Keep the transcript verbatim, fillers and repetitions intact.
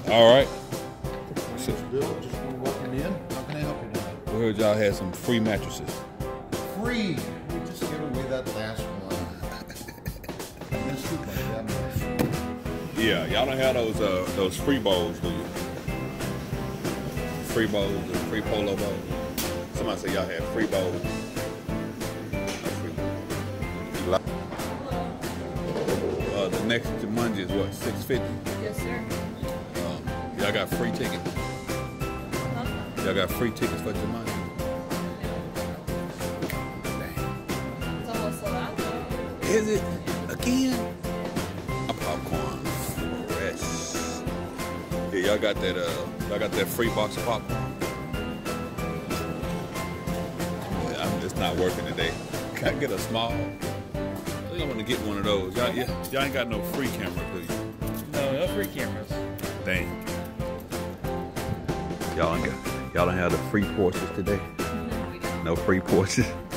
All right. So, Bill, just walking in. How can I help you tonight? We heard y'all had some free mattresses. Free. We just gave away that last one. I missed it like that much. Yeah, y'all don't have those uh, those free bowls, do you? Free bowls, and free polo bowls. Somebody say y'all had free bowls. Uh, the next Jumanji is what, six fifty? Yes, sir. Um, y'all got free tickets. Huh? Y'all got free tickets for Jumanji. It's almost sold out. Is it again? A popcorn fresh. Yeah, y'all got that. Uh, y'all got that free box of popcorn. Yeah, I'm just not working today. Can I get a small? I think I want to get one of those. Y'all, yeah, y'all ain't got no free camera, do you? No, no free cameras. Dang. Y'all ain't got. Y'all don't have the free porches today. No, we don't. No free porches.